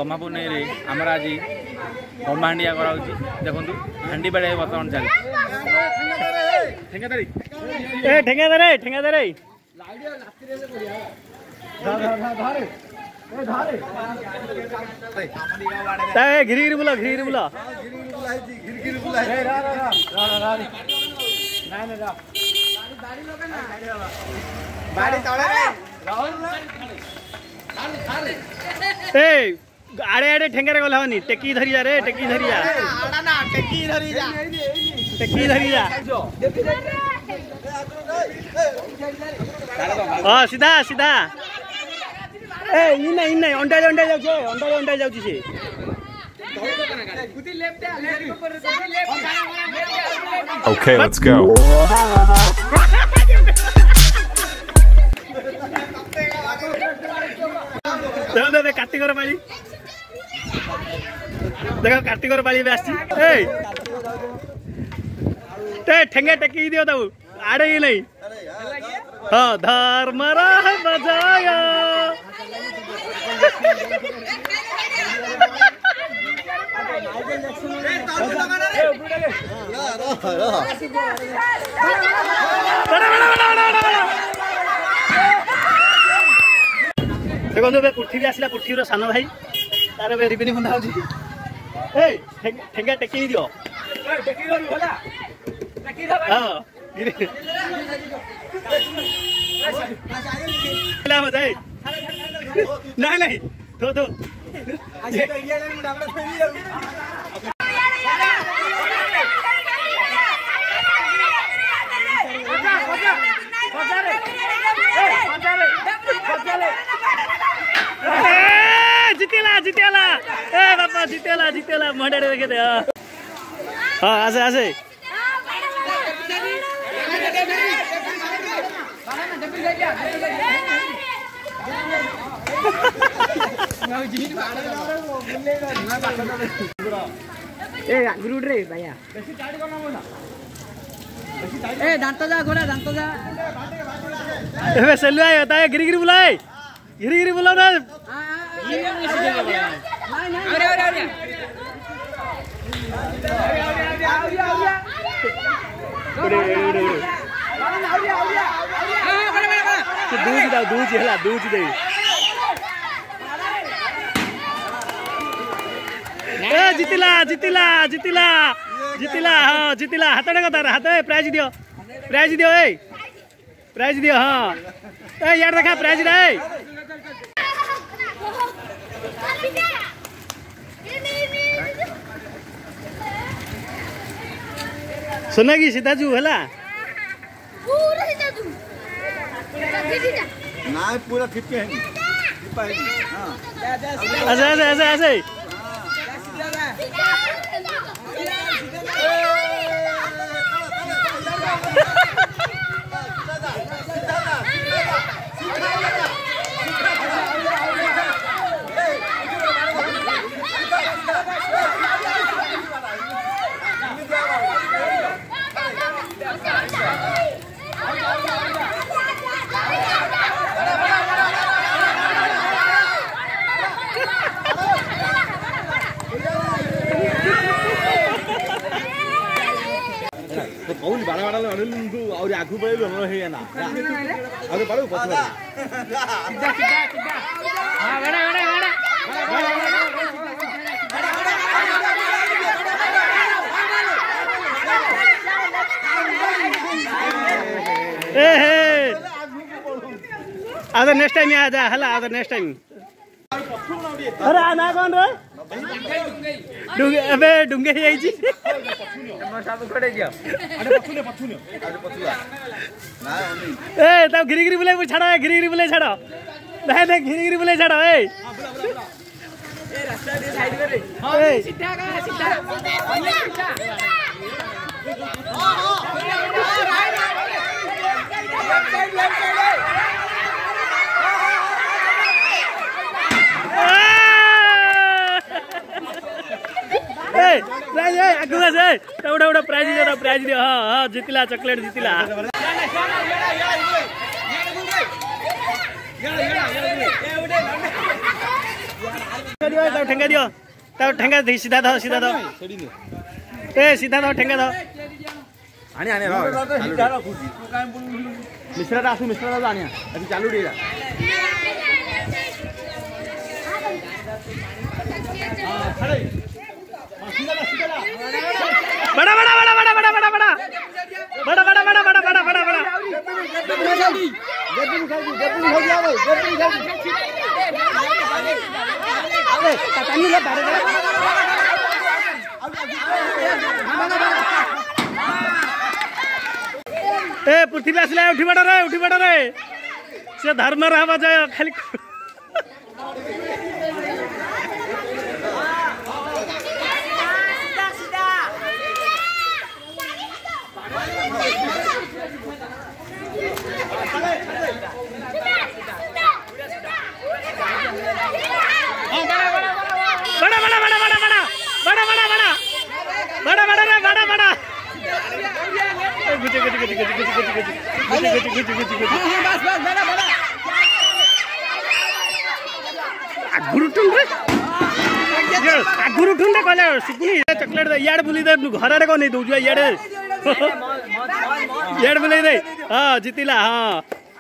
Gamma Punai आमर आज gamma Handia करा देखु हांडी बाड़े बर्तमान चल ठेंगादारे घिरी बुला आड़े आड़े ठेंगारे गला हनी टेकी धरी जा रे टेकी धरी जा हाँ सीधा सीधा इन अंडा जाउची से Okay, let's go. देखो कार्तिक पाली देखो कार्तिक पाली ठेंगे टेकी दियो तब आड़े ही नहीं हाँ धर्मरा बजाया देखो पृथ्वी आसला पृथ्वी सान भाई तार रिबिन बंधा ठेंगा टेकी दियो नहीं तो जीतेला ए बापा जीतेला मंडे देखे दे हाँ आसे ग्रुड रे भैया ए दांत जा घोड़ा दांत जा ए सेलु आए होता है गिरी बुलाए गिरी बुलाओ ना दूज दे जीतिला हाँ जीतिला हाथ तार हाथ प्राइज दियो प्राइज दियो हाँ यार देखा प्राइज रे सुना कि सीधा जू है ना पूरा फिट है ऐसे कौन बड़ा बड़ा और आगू पड़े है ना आगे पड़ो पत्थर अदर नेक्स्ट टाइम आ जा हला अदर नेक्स्ट टाइम अरे आना कौन रे डुंगे अबे डुंगे ही आई जी सब खड़े गया अरे पछुने ना ए तब गिरी बुले छाड़ो गिरी बुले छाड़ो नहीं गिरी बुले छाड़ो ए रास्ता दे साइड करे हां सीधा का सीधा प्राइज दियो हाँ जीतिला चॉकलेट जीतिला ठेंगा दियो ठेंगा सीधा दो सीधा दो ए सीधा दो ठेंगा दो आने आने मिश्रा आसू मिश्रा आने अभी चालू डी बड़ा बड़ा बड़ा बड़ा बड़ा बड़ा बड़ा बड़ा बड़ा बड़ा बड़ा बड़ा बड़ा बड़ा ए पृथ्वी आसले उठी बड़ा रे से धर्म रहा जाए खाली बड़ा बड़ा बड़ा बड़ा बड़ा बड़ा बड़ा बड़ा बड़ा बड़ा रे बड़ा बड़ा गुची गुची गुची गुची गुची गुची गुची गुची गुची गुची बस बस बड़ा बड़ा आगुरुटुन रे आगुरुटुन रे कहले सुकुनी चॉकलेट दे याड बुली दे घर रे को नहीं दउ जो याड याड बुली दे हां जीतिला हां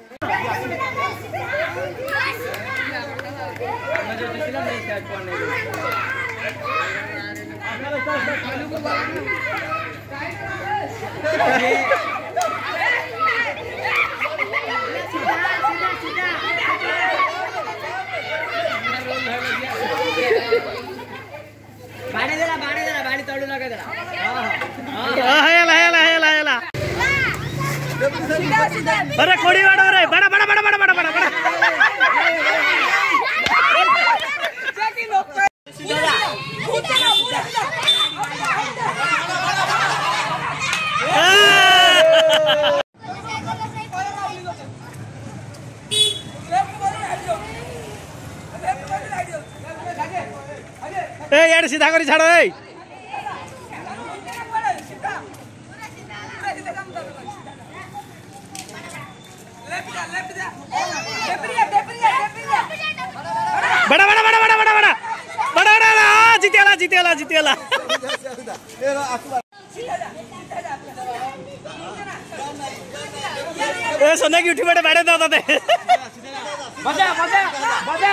बाड़ी तोड़ लगा दे अरे कोड़ी वाड़ो रे बड़ा बड़ा बड़ा बड़ा बड़ा बड़ा बड़ा ए यार सीधा करी छाड़ो ए बड़ा बड़ा बड़ा बड़ा बड़ा बड़ा बड़ा बड़ा जीतेला जीतेला जीतेला ए सोने की उठी बड़े बैठे दादा दे बजा बजा बजा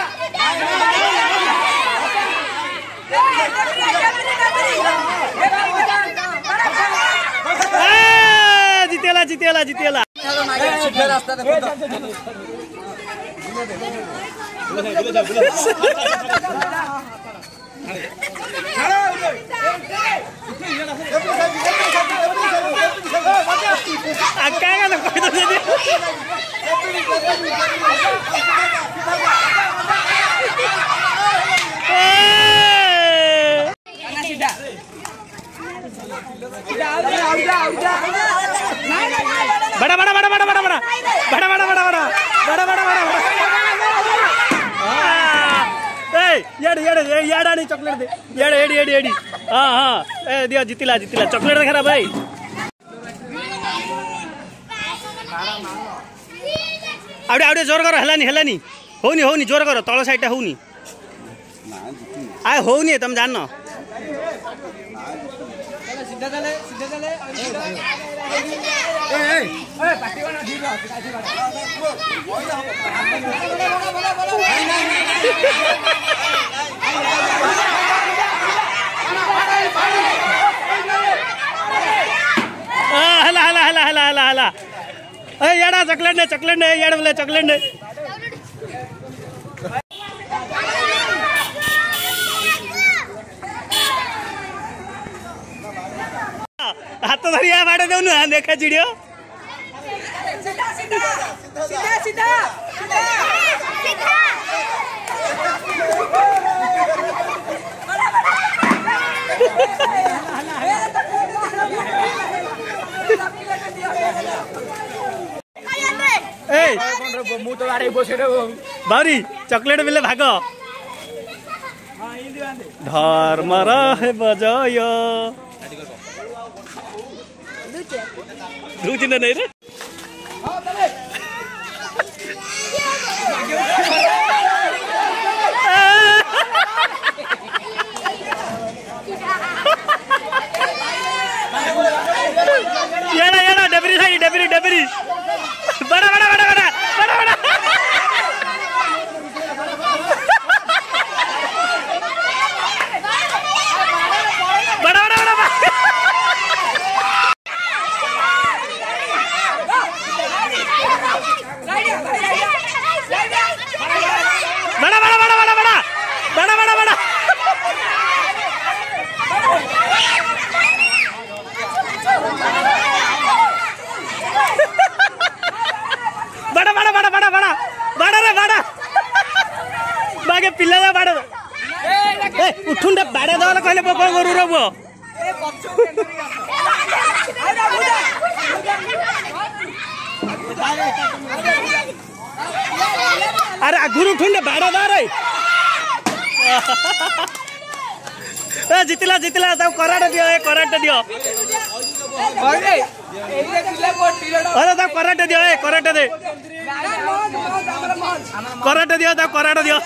जीतेला जीतेला जीतेला बड़ा बड़ा बड़ा बड़ा बड़ा बड़ा बड़ा बड़ा बड़ा बड़ा बड़ा बड़ा बड़ा याड याड याड आनी चॉकलेट दे याड एडी एडी एडी हां हां ए दियो जीतिला जीतिला चॉकलेट देखरा भाई आउडे आउडे जोर कर हलानी हलानी होनी होनी जोर कर तळ साइडटा होनी आय होनी तुम जाननो सीधा चले ए पार्टी वाला ठीक है हला हला हला हला हला हला ए याडा चॉकलेट ने याड बोले चॉकलेट ने हाथ धरिया बाड़े देउनु हां देखा चिड़ियो सीधा सीधा सीधा सीधा सीधा ए मु तो आरे बसे रे बारी चॉकलेट मिले भाग धर्म रहे बजय दूची नहीं रे बड़ा बड़ा बड़ा बड़ा बड़ा बड़ा बड़ा बड़ा बड़ा बड़ा बड़ा बड़ा बड़ा बड़ा रे बड़ा बागे पिल्ला जा बड़ा ए उठुन दे बाड़े दला कहले कोन करू रे बो अरे गुरु उठुन दे बाड़े दा रे ए जितला जितला सब कराटे दियो ए कराटे दियो अरे एले पिला को टिलडा अरे सब कराटे दियो ए कराटे दे कराटे दियो सब कराटे दियो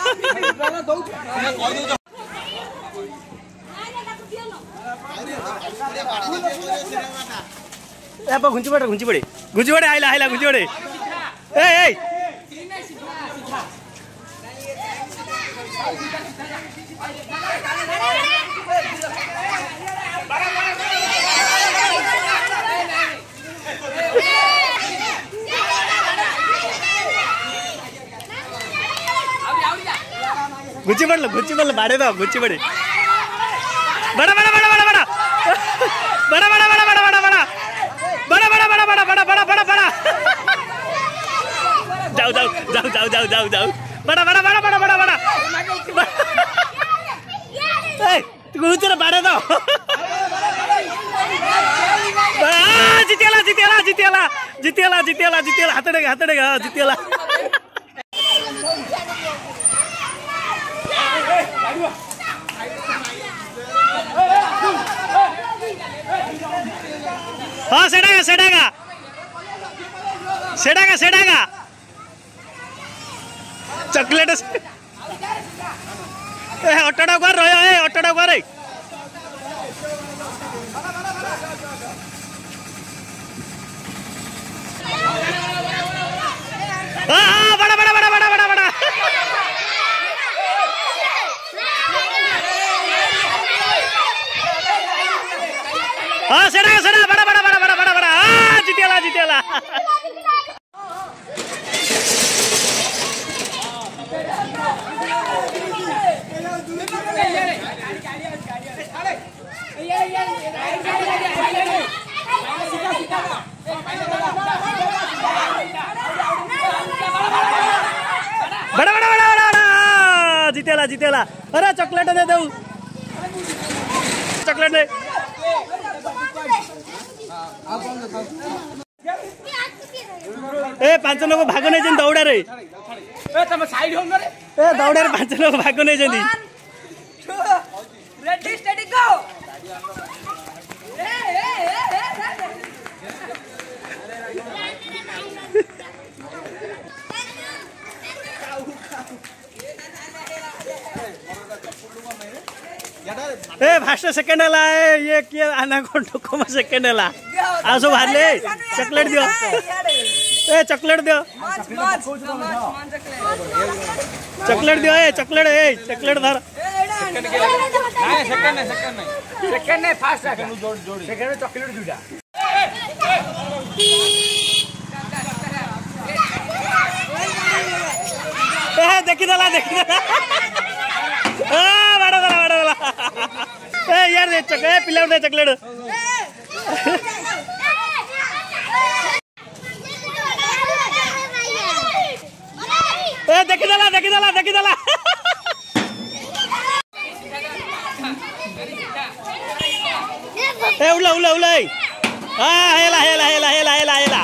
ए बा घुंची पड़े आइला आइला घुंची पड़े ए ए गुच्ची पड़ल बाड़े दो गुच्ची पड़े बड़ा बड़ा बड़ा बड़ा बड़ा बड़ा बड़ा बड़ा बड़ा बड़ा बड़ा बड़ा बड़ा बड़ा बड़ा बड़ा बड़ा बड़ा बड़ा जाओ जाओ जाओ जाओ जाओ जाओ जाओ बड़ा बड़ा बड़ा बड़ा बड़ा बड़ा ए गुच्ची बाड़े दो जितेला जितेला जितेला जितेला जितेला जितेला हाथ देगा जितेला हाँ सेड़ेगा सेड़ेगा सेड़ेगा सेड़ेगा चॉकलेट ऑटोडा कर रहे हैं ऑटोडा कर हाँ बड़ा बड़ा बड़ा बड़ा बड़ा बड़ा हाँ सेड़ा सेड़ा बड़ा बड़ा बड़ा बड़ा बड़ा बड़ा हाँ जितेला जितेला बड़ा बड़ा बड़ा बड़ा जितेला जितेला अरे चॉकलेट दे दो चॉकलेट दे ए पांच लोग भाग नहीं जन दौड़ा रे ए तम साइड हो रे ए दौड़ा रे पांच लोग भाग नहीं जनी रेडी स्टेडी गो ए फास्ट सेकंड हला ये किया आना कोण को सेकंड हला आसो भारले चॉकलेट दियो ए चॉकलेट दियो चॉकलेट दियो ए चॉकलेट धर सेकंड नहीं फास्ट सेकंड में चॉकलेट दुटा ए देखि दला आ बड़ा बड़ा ए यार दे चॉकलेट पिला दे चॉकलेट ए देखि दला ए उला हां हेला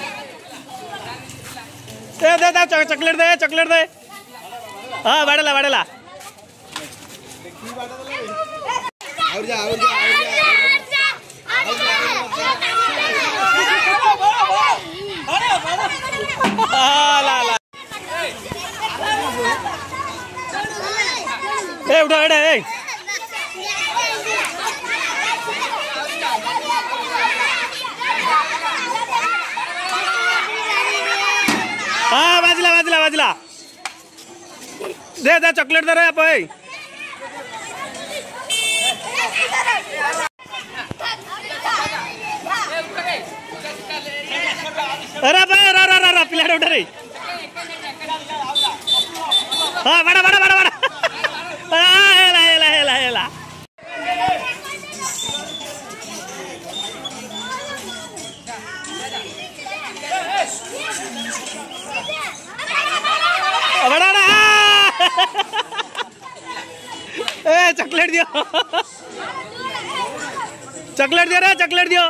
दे चॉकलेट दे हां बाड़ेला और जा ला ए उठा ए हाँ बाजला दे चॉकलेट दे रहे आप अरे भाई रा प्लेट उठा रही हाँ बड़ा बड़ा बड़ा बड़ा हेला हेला हेला हेला बड़ा बड़ा ए चॉकलेट दियो चॉकलेट दियो रे चॉकलेट दियो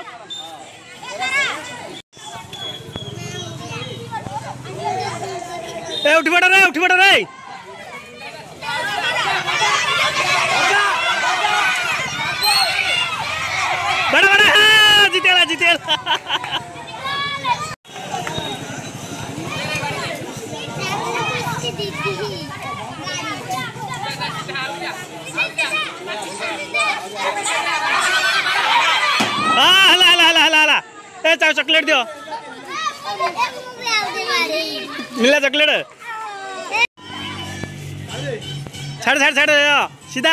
ए उठ बड़ा रे बड़ा बड़ा हाँ जीतेला हाँ हला ए चाव चॉकलेट दियो मिला चॉकलेट छाड़ सीधा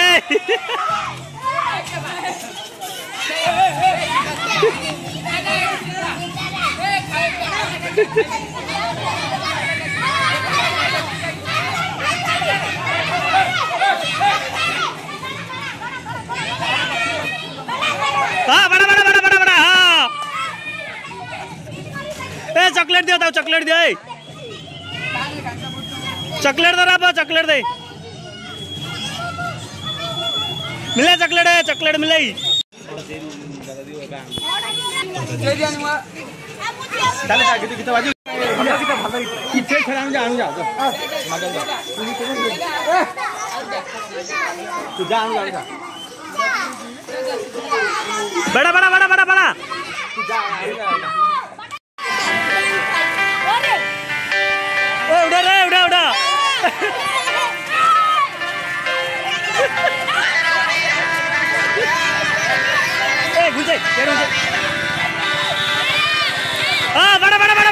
हाँ बड़ा हाँ ए चॉकलेट दियो चॉकलेट दियो चॉकलेट दे रहा चॉकलेट दे मिला चॉकलेट मिले बड़ा उड़ा हाँ बड़ा